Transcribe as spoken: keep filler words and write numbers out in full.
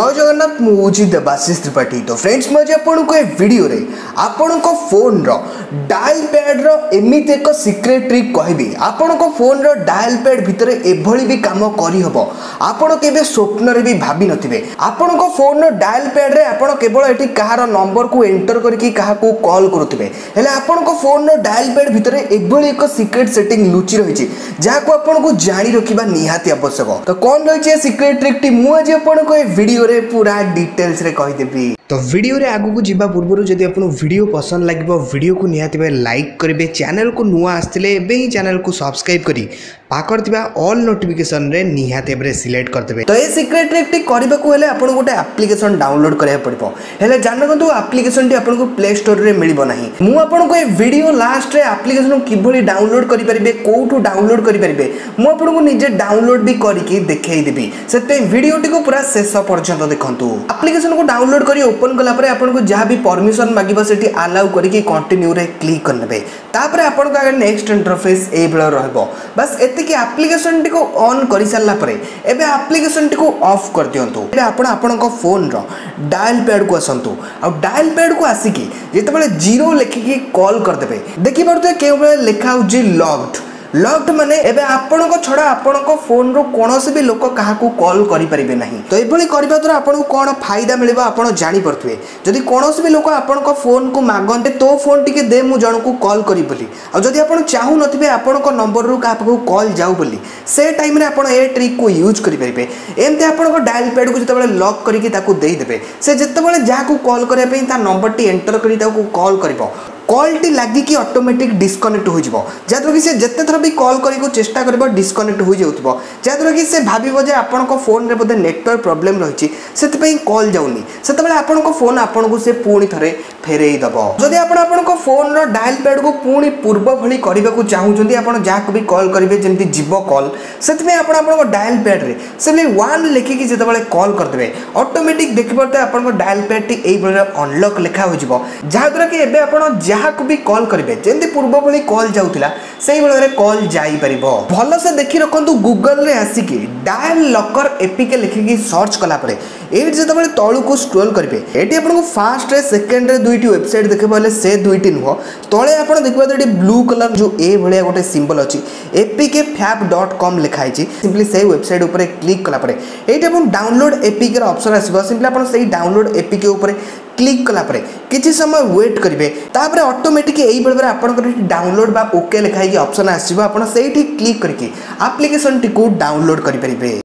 जय जगन्नाथ मुझे देवाशीष त्रिपाठी। तो फ्रेंड्स मुझे आपको ए वीडियो रे आपण को फोन रो डायल पैड रो एमिति एक सीक्रेट ट्रिक कहबी। आपण को फोन रो डायल पैड भितर एभली भी काम करी हबो आपण केबे स्वप्न रे भी भाबी नथिबे। आपण को फोन रो डायल पैड रे आपण केवल एठी कहार नंबर को एंटर करके कहा को कॉल करूथिबे हेले आपण को फोन रो डायल पैड भितर एभली एक सीक्रेट सेटिंग लुचि रहिछि जा को आपण को जानि रखिबा निहाती आवश्यक। तो कोन रहिछि सीक्रेट ट्रिक टी मु आज आपण को ए वीडियो रे पूरा डिटेल्स रे कहि देबी। तो वीडियो रे आगु को जिबा पूर्व जदि आपन वीडियो पसंद लागिबो वीडियो को निहाती बे लाइक करिवे, चैनल को नुआ आस्तिले एबे ही चैनल को सब्सक्राइब करी पाकर थिबा ऑल नोटिफिकेशन रे निहाती बे सिलेक्ट कर देबे। तो ए सीक्रेट ट्रिक टी करबा को हेले आपन गोटे एप्लीकेशन डाउनलोड करया पड़िबो हेले जान गंतु एप्लीकेशन टी आपन को प्ले स्टोर रे मिलिबो नाही। मु आपन को ए वीडियो लास्ट रे एप्लीकेशन किभली डाउनलोड करि परिबे कोठु डाउनलोड करि परिबे मु आपन को निजे डाउनलोड भी करिके देखाई देबी। सेते वीडियो टी को पूरा शेष पर्यंत देखंतु। एप्लीकेशन को डाउनलोड करी ओपन कला परे आपन को जहाँ भी परमिशन मागिबो सेठी अलाउ करके कंटिन्यू रे क्लिक कर नेबे। तापरे आपन को आगे नेक्स्ट इंटरफेस ए बेला रहबो। बस एति कि एप्लीकेशन टी को ऑन करि सारला परे एबे एप्लीकेशन टी को ऑफ कर दियंतु। एबे आपन आपन को फोन रो डायल पैड को असंतु आ डायल पैड को आसीकी जेतेबेले जीरो लिखिकी कॉल कर देबे। देखि परते केउ बेले लिखा हो जी लॉक्ड लॉक्ड माने एबे आपण को छडा आपण को फोन रो कोनोसे भी लोक काहा को कॉल करि परिबे नाही। तो एभली करबा द्वारा आपण को कोन फायदा मिलबा आपण जानि परथुए। जदि कोनोसे भी लोक आपण को फोन को मागंते तो फोन टिके दे मु जण को कॉल करि बोली आ जदि आपण चाहू नथिबे आपण को नंबर रो काहा को कॉल जाऊ बोली से टाइम रे आपण ए ट्रिक को यूज करि परिबे। एमते आपण को डायल पैड को जतबेले लॉक करिके ताकू देई देबे से जतबेले जा को कॉल करिया पे ता नंबर टी एंटर करि ताकू कॉल करिवो कॉल टी लागी कि ऑटोमेटिक डिस्कनेक्ट हो जिवो जाद्रा कि से जत्ते थर भी कॉल करी को चेष्टा करबो डिस्कनेक्ट हो जाउतबो जाद्रा कि से भाबिबो जे आपन को फोन रे बोधे नेटवर्क प्रॉब्लम रहिछि सेते पई कॉल जाउनी सेतेबेले आपन को फोन आपन को से पूणी थरे फेरेई दबो। जदि आपन आपन को फोन रो डायल पैड को पूणी पूर्व भली करिबा को चाहू जंदी आपन जा को भी कॉल करिवे जेंति जिवो कॉल सेते पई आपन आपन को डायल पैड रे सेले वन लिखि कि जेतेबेले कॉल कर देबे ऑटोमेटिक देखि परते आपन को डायल पैड टी एई बळे अनलॉक लिखा हो जिवो जाद्रा कि एबे आपन जा को भी कॉल करिवे जेंति पूर्व भली कॉल जाउतिला सेही बेले कॉल जाई परिबो। भलो से देखि रखंतु गूगल रे आसी कि डायल लॉकर एपीके लिखि कि सर्च कला परे एट जेतेबेले तळु को स्क्रॉल करिवे एटी आपन को फर्स्ट रे सेकंड रे दुईटी वेबसाइट देखबले से दुईटी नुह तळे आपन देखबा एटी ब्लू कलर जो ए भलिया गोटे सिंबल अछि एपीके फैप डॉट कॉम लिखा आछि सिंपली से वेबसाइट ऊपर क्लिक कला परे एटी आपन डाउनलोड एपीके रो ऑप्शन आसीबो सिंपली आपन सेही डाउनलोड एपीके ऊपर क्लिक कला परे किछि समय वेट करिवे तापरे ऑटोमेटिक एई बेले आपन को डाउनलोड बा ओके लिखाई ऑप्शन आसीबो आपन सेही क्लिक करके एप्लीकेशन टी को डाउनलोड करि परिबे।